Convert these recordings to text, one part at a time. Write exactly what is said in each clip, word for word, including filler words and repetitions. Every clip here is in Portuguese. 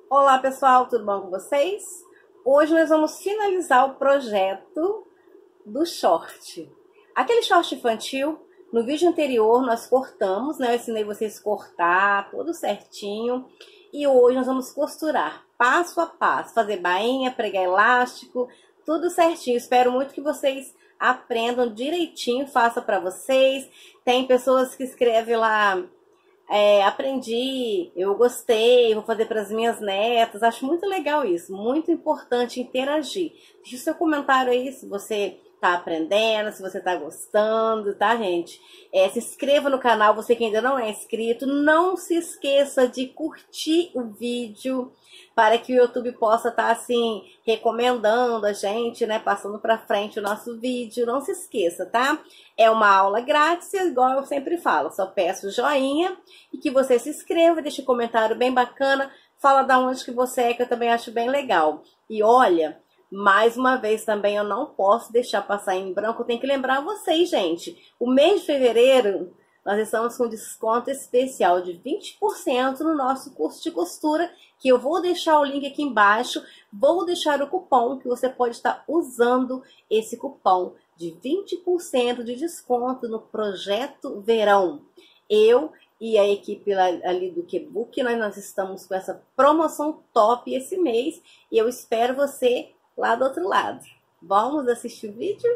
Olá pessoal, tudo bom com vocês? Hoje nós vamos finalizar o projeto do short. Aquele short infantil, no vídeo anterior nós cortamos, né? Eu ensinei vocês a cortar tudo certinho. E hoje nós vamos costurar passo a passo, fazer bainha, pregar elástico, tudo certinho. Espero muito que vocês aprendam direitinho, faça para vocês. Tem pessoas que escrevem lá... É, aprendi, eu gostei, vou fazer para as minhas netas. Acho muito legal isso, muito importante interagir. Deixe o seu comentário aí se você tá aprendendo, se você tá gostando, tá, gente? É, se inscreva no canal, você que ainda não é inscrito. Não se esqueça de curtir o vídeo para que o YouTube possa estar, assim, recomendando a gente, né? Passando para frente o nosso vídeo. Não se esqueça, tá? É uma aula grátis, igual eu sempre falo. Só peço joinha e que você se inscreva, deixe um comentário bem bacana. Fala da onde que você é, que eu também acho bem legal. E olha... Mais uma vez também eu não posso deixar passar em branco, eu tenho que lembrar vocês, gente. O mês de fevereiro nós estamos com desconto especial de vinte por cento no nosso curso de costura, que eu vou deixar o link aqui embaixo. Vou deixar o cupom que você pode estar usando esse cupom de vinte por cento de desconto no projeto verão. Eu e a equipe ali do Quebook, nós, nós estamos com essa promoção top esse mês e eu espero você lá do outro lado. Vamos assistir o vídeo?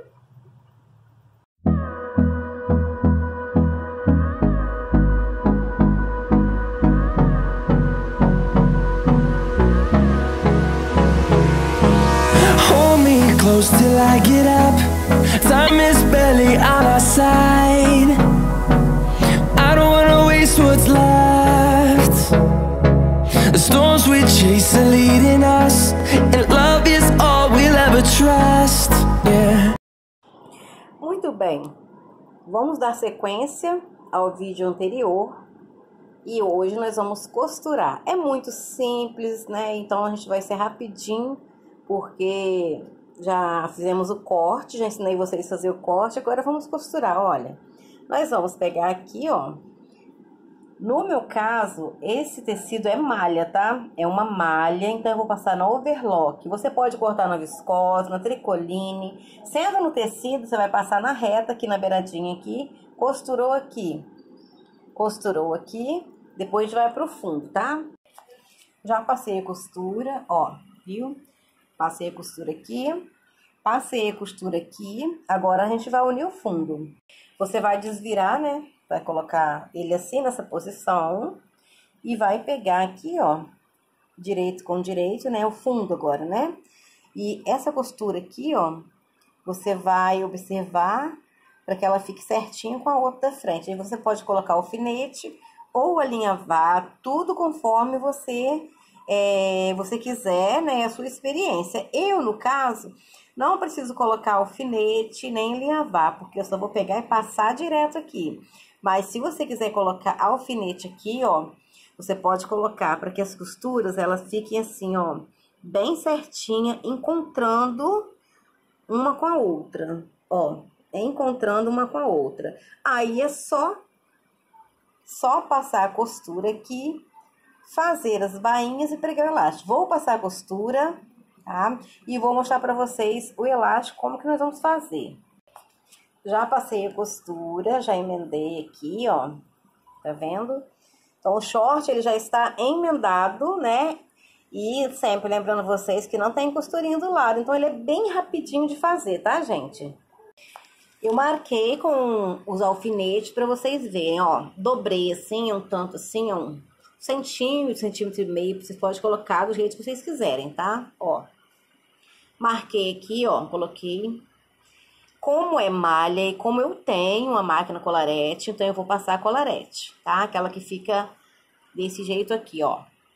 Hold me close till I get up. Time is barely on our side. I don't wanna waste what's left. The storms we chase are leading us, and love is all we'll ever trust. Yeah. Muito bem, vamos dar sequência ao vídeo anterior e hoje nós vamos costurar. É muito simples, né? Então a gente vai ser rapidinho porque já fizemos o corte, já ensinei vocês a fazer o corte, agora vamos costurar. Olha, nós vamos pegar aqui, ó. No meu caso, esse tecido é malha, tá? É uma malha, então eu vou passar na overlock. Você pode cortar na viscose, na tricoline. Sendo no tecido, você vai passar na reta, aqui na beiradinha aqui. Costurou aqui. Costurou aqui. Depois vai pro fundo, tá? Já passei a costura, ó, viu? Passei a costura aqui. Passei a costura aqui. Agora a gente vai unir o fundo. Você vai desvirar, né? Vai colocar ele assim, nessa posição. E vai pegar aqui, ó, direito com direito, né? O fundo agora, né? E essa costura aqui, ó, você vai observar para que ela fique certinho com a outra da frente. Aí você pode colocar alfinete ou alinhavar, tudo conforme você, é, você quiser, né? A sua experiência. Eu, no caso... Não preciso colocar alfinete nem alinhavar, porque eu só vou pegar e passar direto aqui. Mas se você quiser colocar alfinete aqui, ó, você pode colocar para que as costuras elas fiquem assim, ó, bem certinha, encontrando uma com a outra, ó, encontrando uma com a outra. Aí é só só passar a costura aqui, fazer as bainhas e pregar o elástico. Vou passar a costura, tá? E vou mostrar pra vocês o elástico, como que nós vamos fazer. Já passei a costura, já emendei aqui, ó, tá vendo? Então, o short, ele já está emendado, né? E sempre lembrando vocês que não tem costurinha do lado, então ele é bem rapidinho de fazer, tá, gente? Eu marquei com os alfinetes pra vocês verem, ó. Dobrei assim, um tanto assim, ó, um centímetro, centímetro e meio, vocês podem colocar do jeito que vocês quiserem, tá? Ó. Marquei aqui, ó, coloquei. Como é malha e como eu tenho uma máquina colarete, então eu vou passar a colarete, tá? Aquela que fica desse jeito aqui, ó.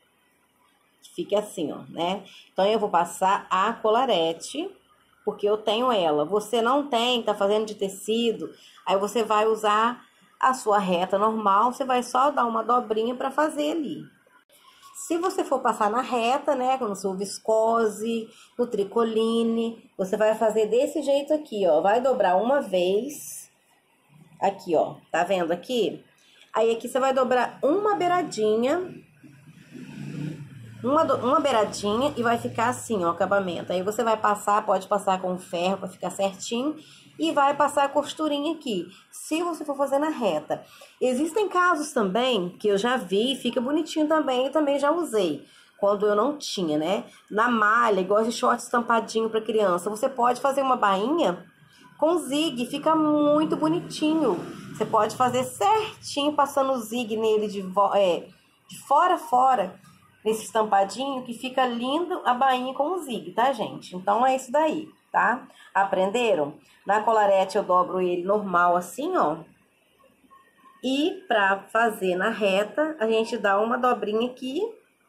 Fica assim, ó, né? Então eu vou passar a colarete, porque eu tenho ela. Você não tem, tá fazendo de tecido, aí você vai usar a sua reta normal, você vai só dar uma dobrinha pra fazer ali. Se você for passar na reta, né, no seu viscose, no tricoline, você vai fazer desse jeito aqui, ó. Vai dobrar uma vez, aqui, ó, tá vendo aqui? Aí aqui você vai dobrar uma beiradinha, uma, uma beiradinha e vai ficar assim, ó, o acabamento. Aí você vai passar, pode passar com ferro para ficar certinho e vai passar a costurinha aqui, se você for fazer na reta. Existem casos também que eu já vi, fica bonitinho também, eu também já usei, quando eu não tinha, né? Na malha, igual de short estampadinho para criança, você pode fazer uma bainha com zig, fica muito bonitinho. Você pode fazer certinho, passando o zig nele de, é, de fora a fora, nesse estampadinho, que fica lindo a bainha com o zig, tá, gente? Então, é isso daí, tá? Aprenderam? Na colarete eu dobro ele normal assim, ó. E pra fazer na reta, a gente dá uma dobrinha aqui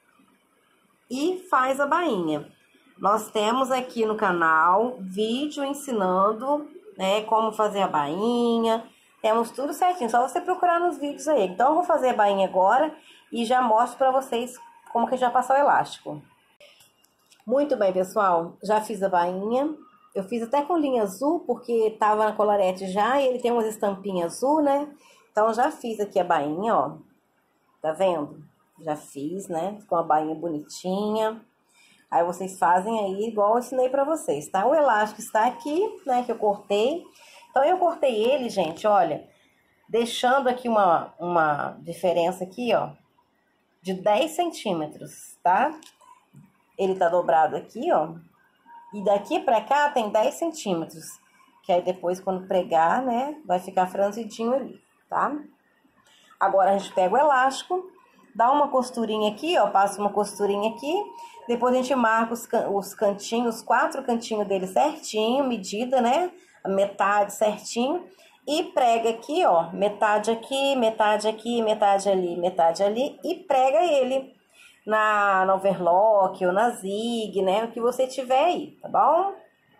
e faz a bainha. Nós temos aqui no canal vídeo ensinando, né, como fazer a bainha. Temos tudo certinho, só você procurar nos vídeos aí. Então, eu vou fazer a bainha agora e já mostro pra vocês como que já passar o elástico. Muito bem, pessoal, já fiz a bainha. Eu fiz até com linha azul, porque tava na colarete já, e ele tem umas estampinhas azul, né? Então, já fiz aqui a bainha, ó. Tá vendo? Já fiz, né? Ficou uma bainha bonitinha. Aí, vocês fazem aí igual eu ensinei pra vocês, tá? O elástico está aqui, né? Que eu cortei. Então, eu cortei ele, gente, olha, deixando aqui uma, uma diferença aqui, ó, de dez centímetros, tá? Ele tá dobrado aqui, ó. E daqui pra cá tem dez centímetros. Que aí depois, quando pregar, né, vai ficar franzidinho ali, tá? Agora, a gente pega o elástico, dá uma costurinha aqui, ó, passa uma costurinha aqui. Depois a gente marca os, can os cantinhos, os quatro cantinhos dele certinho, medida, né? A metade certinho. E prega aqui, ó, metade aqui, metade aqui, metade ali, metade ali. E prega ele na, na overlock ou na zig, né? O que você tiver aí, tá bom?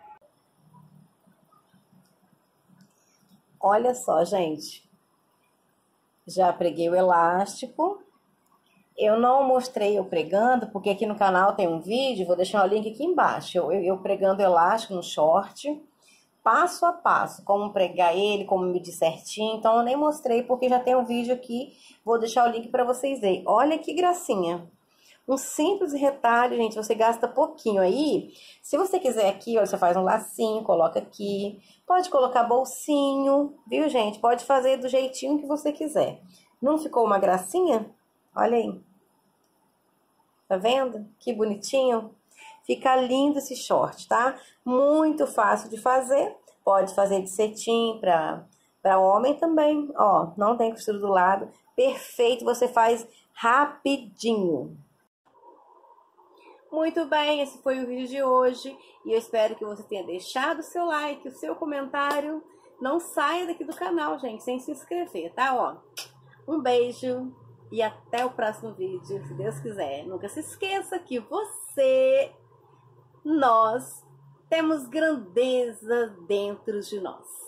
Olha só, gente. Já preguei o elástico. Eu não mostrei eu pregando, porque aqui no canal tem um vídeo, vou deixar o link aqui embaixo. Eu, eu, eu pregando o elástico no short, passo a passo, como pregar ele, como medir certinho. Então, eu nem mostrei, porque já tem um vídeo aqui, vou deixar o link para vocês verem. Olha que gracinha. Um simples retalho, gente, você gasta pouquinho aí. Se você quiser aqui, olha, você faz um lacinho, coloca aqui. Pode colocar bolsinho, viu, gente? Pode fazer do jeitinho que você quiser. Não ficou uma gracinha? Olha aí. Tá vendo? Que bonitinho. Fica lindo esse short, tá? Muito fácil de fazer. Pode fazer de cetim pra, pra homem também. Ó, não tem costura do lado. Perfeito, você faz rapidinho. Muito bem, esse foi o vídeo de hoje. E eu espero que você tenha deixado o seu like, o seu comentário. Não saia daqui do canal, gente, sem se inscrever, tá? Ó, um beijo. E até o próximo vídeo, se Deus quiser. Nunca se esqueça que você, nós, temos grandeza dentro de nós.